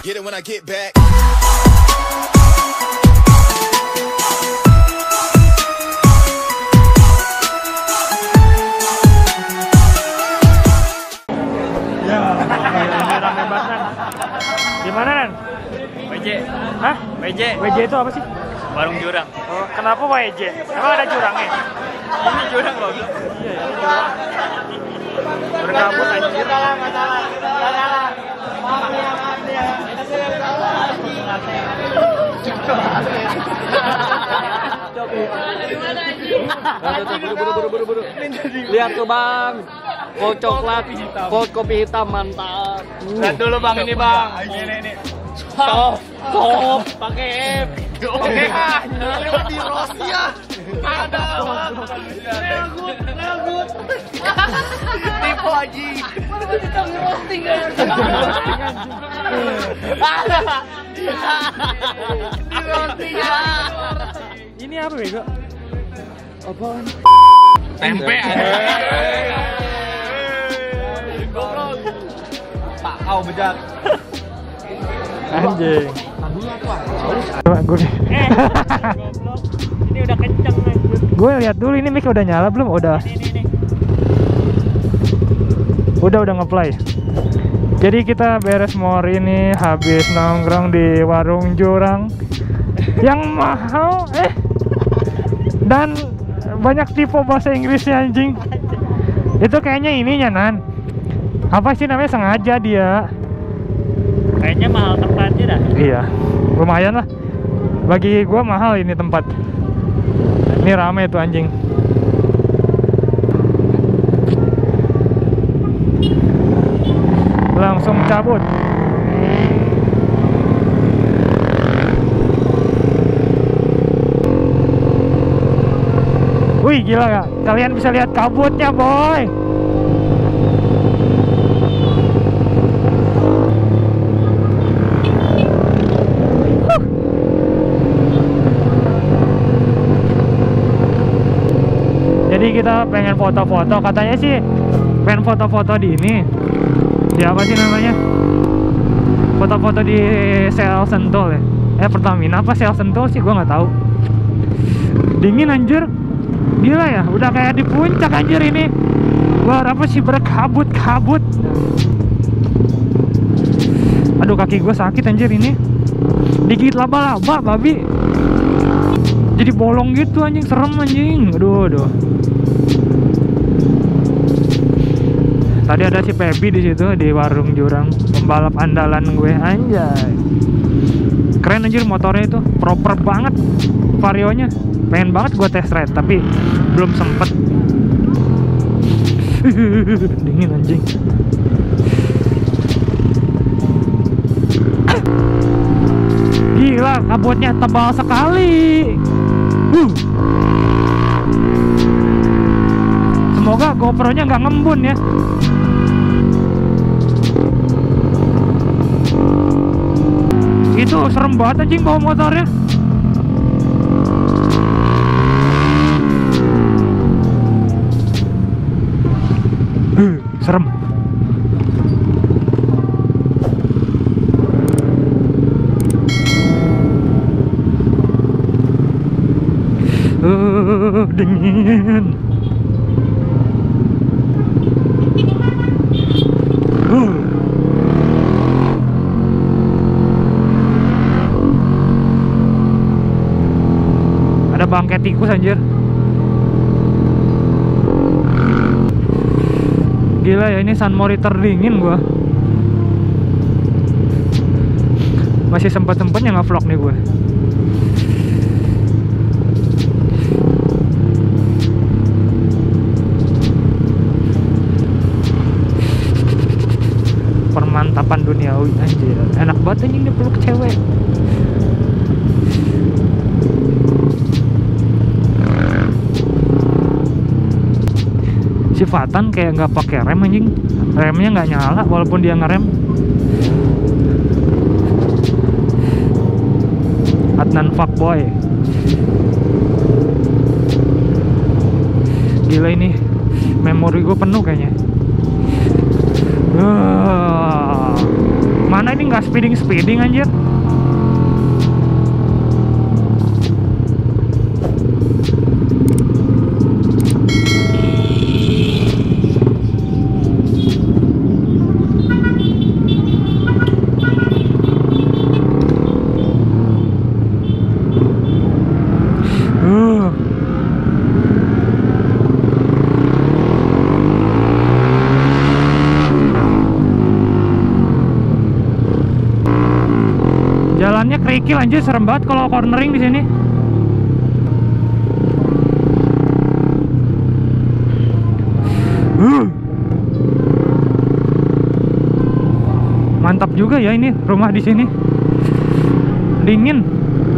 Get it when I get back. Ya, rame banget Nan. Di mana Nan? WJ. Hah? WJ. WJ itu apa sih? Warung jurang. Oh, kenapa WJ? Emang ada jurangnya? Ini jurang loh. Iya, ini jurang. Berkabut anjir. Masalah. Maaf ya. Buru. Lihat tuh bang, cold coklat, cold kopi hitam mantap. Lihat dulu bang ini bang. Ini. Top, pakai F. Oke, di Rusia. Ada bang. Legut. Tipu aji. Kita roasting kan. Di roasting ya. Ini apa bego? Apaan? Tempe aja. Tak kau bejat. Anjing. Coba gue. Goblok. Ini udah kenceng nih. Gue lihat dulu ini mic udah nyala belum? Udah. Ini. Udah nge-play. Jadi kita beres mor ini habis nongkrong di warung jurang yang mahal dan banyak tipe bahasa Inggrisnya anjing. Itu kayaknya ininya Nan. Apa sih namanya, sengaja dia. Kayaknya mahal tempatnya dah. Iya, lumayan lah. Bagi gua mahal ini tempat. Ini rame tuh anjing. Langsung cabut. Wih gila gak? Kalian bisa lihat kabutnya boy. Jadi kita pengen foto-foto, katanya sih pengen foto-foto di ini. Di apa sih namanya? Foto-foto di Shell Sentul ya? Pertamina apa Shell Sentul sih? Gua nggak tahu. Dingin anjir. Gila ya, udah kayak di puncak anjir ini. Luar apa sih, berkabut-kabut. Aduh kaki gue sakit anjir ini. Digigit laba-laba babi. Jadi bolong gitu anjing, serem anjing. Aduh. Tadi ada si Pebi di situ di warung jurang, pembalap andalan gue anjay. Keren anjir motornya itu, proper banget varionya. Pengen banget gue test ride tapi belum sempet. Dingin anjing. Gila, kabutnya tebal sekali. Semoga GoPro-nya nggak ngembun ya. Itu serem banget anjing bawa motornya. Serem. Dingin. Ada bangkai tikus anjir. Gila ya, ini sunmori terdingin gua. Masih sempet-sempetnya nge-vlog nih gue. Permantapan duniawi anjir. Enak banget anjing dipeluk cewek. Si Fatan kayak nggak pakai rem anjing. Remnya nggak nyala walaupun dia ngerem. Adnan fuckboy. Gila ini, memori gue penuh kayaknya. Mana Gimana ini nggak speeding anjir? Jalannya kerikil anjir, serem banget kalau cornering di sini. Mantap juga ya ini rumah di sini. Dingin.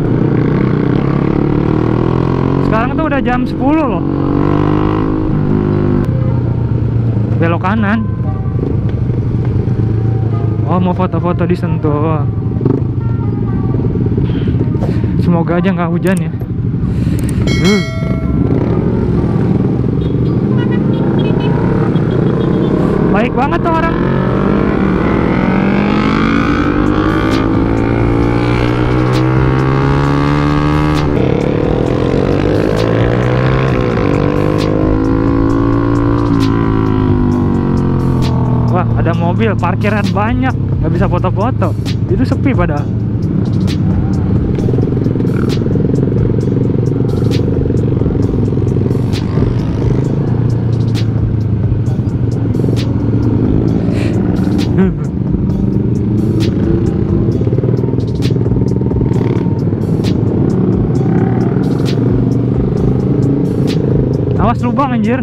Sekarang tuh udah jam 10 loh. Belok kanan. Oh, mau foto-foto di Sentul. Semoga aja nggak hujan ya. Baik banget tuh orang. Wah, ada mobil, parkiran banyak, nggak bisa foto-foto. Itu sepi padahal. Awas lubang anjir.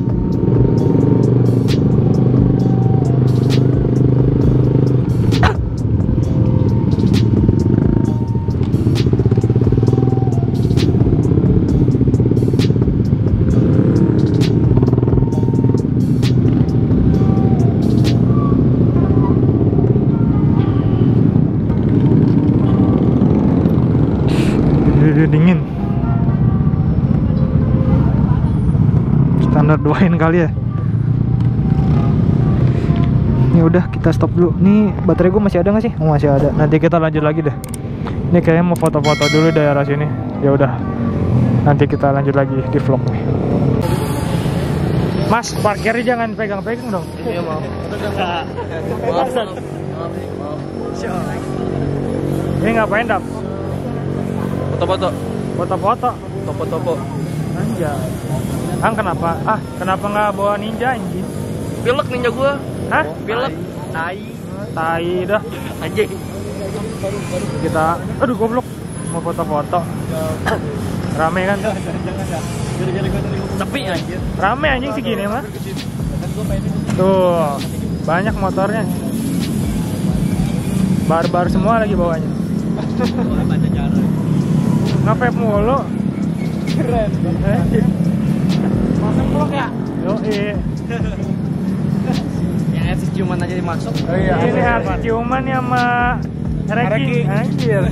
Dingin. Standar doain kali ya. Ini udah kita stop dulu. Nih baterai gue masih ada nggak sih? Oh, masih ada. Nanti kita lanjut lagi deh. Ini kayaknya mau foto-foto dulu daerah sini. Ya udah. Nanti kita lanjut lagi di vlog nih. Mas, parkirnya jangan pegang-pegang dong. Iya mau. Ini ngapain, Dap? Foto-foto. Foto-foto. Topo-topo. Anjay. Kenapa? Kenapa nggak bawa ninja anjing? Pilek ninja gua. Hah? Pilek. Tai dah. Anjing. Kita, aduh goblok, mau foto-foto. Rame kan? Sepi anjir. Rame anjing segini mah. Tuh, banyak motornya. Barbar semua lagi bawanya. Ngapep mulu. Keren. Masuk vlog ya? Yoi. Yang etis ciuman aja dimasuk. Oh iya, ini harus ciuman ya sama Reki. Anjir.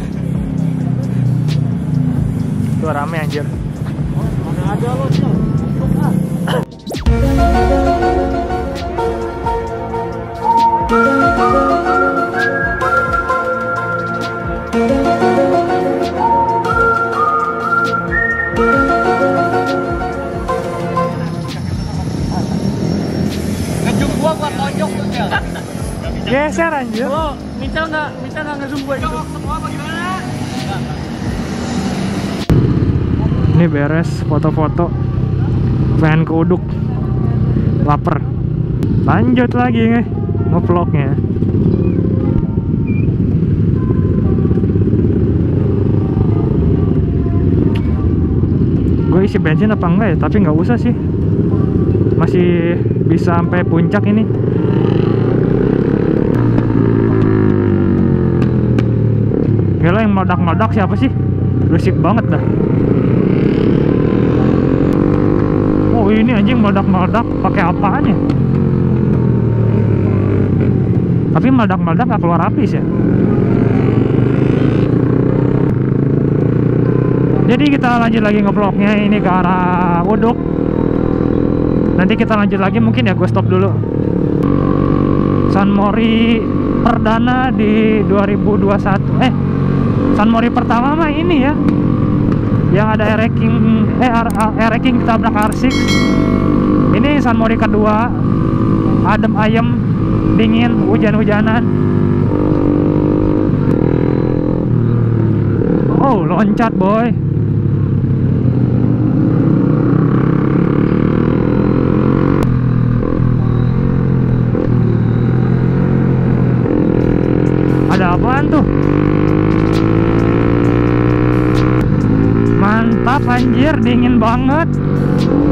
Tuh rame anjir. Mana ada lo tuh? Ngejung gua tonjok tuh ya. Geser anjir. Oh, minta nggak ngejung gua gitu. Semua bagaimana? Ini beres foto-foto. Pengen ke Uduk. Laper. Lanjut lagi nih nge-vlognya. Gue isi bensin apa enggak ya? Tapi nggak usah sih. Masih bisa sampai puncak ini. Gila yang meledak-meledak siapa sih? Berisik banget dah. Oh ini anjing meledak-meledak pakai apaan ya? Tapi meledak-meledak gak keluar api sih ya. Jadi kita lanjut lagi nge-vlognya ini ke arah Uduk. Nanti kita lanjut lagi mungkin ya, gue stop dulu. San Mori perdana di 2021. San Mori pertama mah ini ya, yang ada Air-King ditabrak R6. Ini San Mori kedua, adem ayem, dingin, hujan-hujanan. Oh, loncat boy. Ada apaan tuh? Mantap anjir, dingin banget.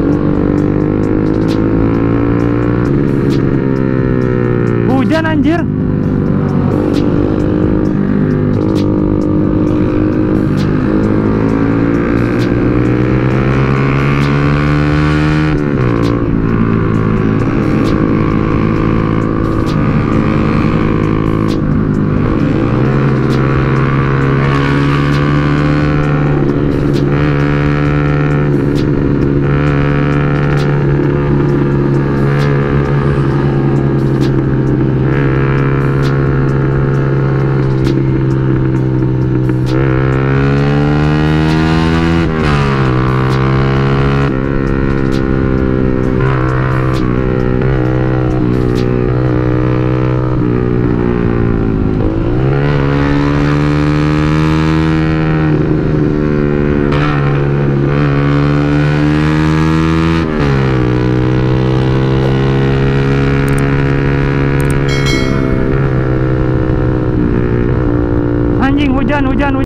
Hujan anjir.